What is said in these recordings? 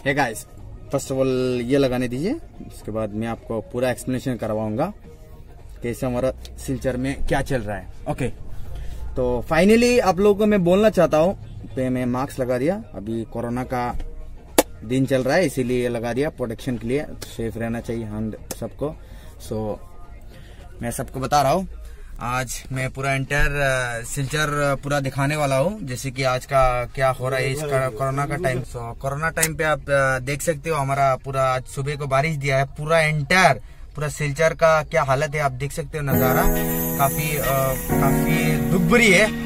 Hey guys, first of all ये लगाने दीजिए, उसके बाद मैं आपको पूरा एक्सप्लेनेशन करवाऊंगा कैसे हमारा सिलचर में क्या चल रहा है। ओके, तो फाइनली आप लोगों को मैं बोलना चाहता हूँ पे मैं मास्क लगा दिया। अभी कोरोना का दिन चल रहा है इसीलिए लगा दिया, प्रोटेक्शन के लिए। सेफ रहना चाहिए हम सबको। सो मैं सबको बता रहा हूँ, आज मैं पूरा इंटर सिलचर पूरा दिखाने वाला हूँ, जैसे कि आज का क्या हो रहा है इस कोरोना का टाइम। सो कोरोना टाइम पे आप देख सकते हो हमारा पूरा आज सुबह को बारिश दिया है। पूरा सिलचर का क्या हालत है आप देख सकते हो, नजारा काफी दुख भरी है।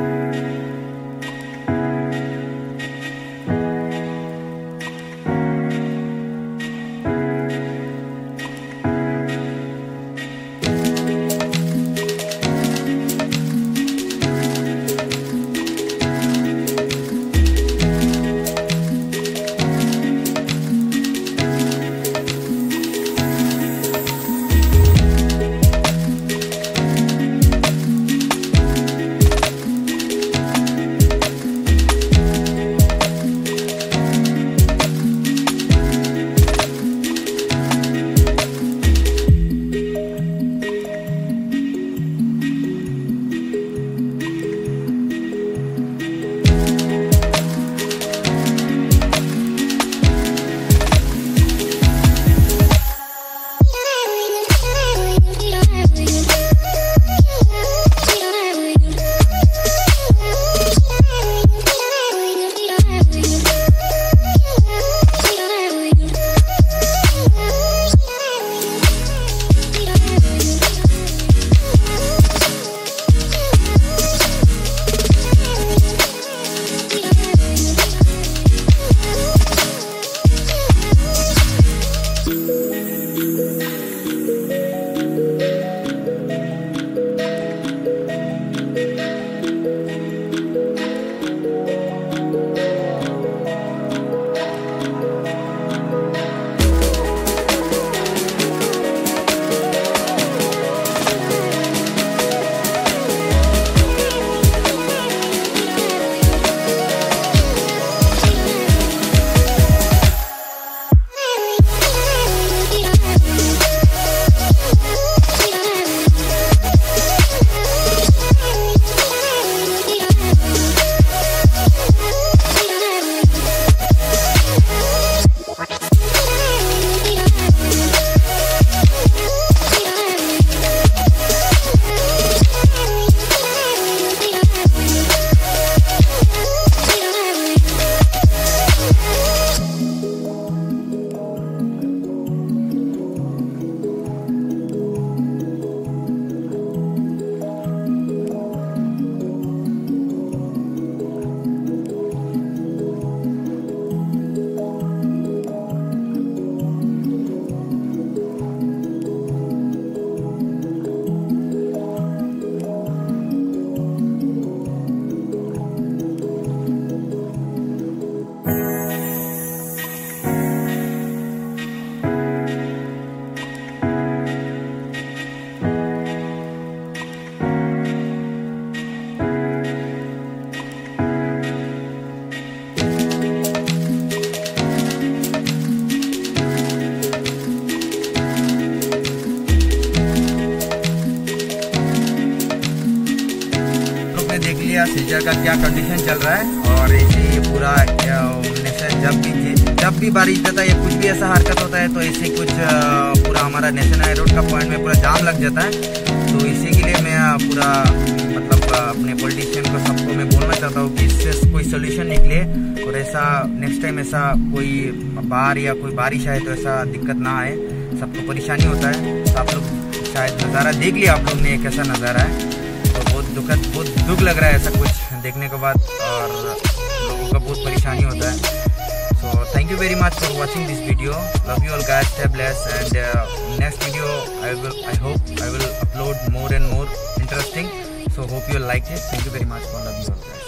देख लिया सिलचर का क्या कंडीशन चल रहा है। और ऐसे पूरा जब भी बारिश देता है या कुछ भी ऐसा हरकत होता है तो ऐसे कुछ पूरा हमारा नेशनल हाई रोड का पॉइंट में पूरा जाम लग जाता है। तो इसी के लिए मैं पूरा मतलब अपने पॉलिटिशियन को सबको मैं बोलना चाहता हूँ कि इससे कोई सोल्यूशन निकले और ऐसा नेक्स्ट टाइम ऐसा कोई बाढ़ या कोई बारिश आए तो ऐसा दिक्कत ना आए, सबको परेशानी होता है। तो आप लोग शायद नज़ारा देख लिया आप लोग ने कैसा नज़ारा है, तो बहुत दुख लग रहा है ऐसा कुछ देखने के बाद, और लोगों का बहुत परेशानी होता है। So thank you very much for watching this video. Love you all guys, stay blessed, and next video I hope I will upload more and more interesting. So hope you like it. Thank you very much for loving you all guys.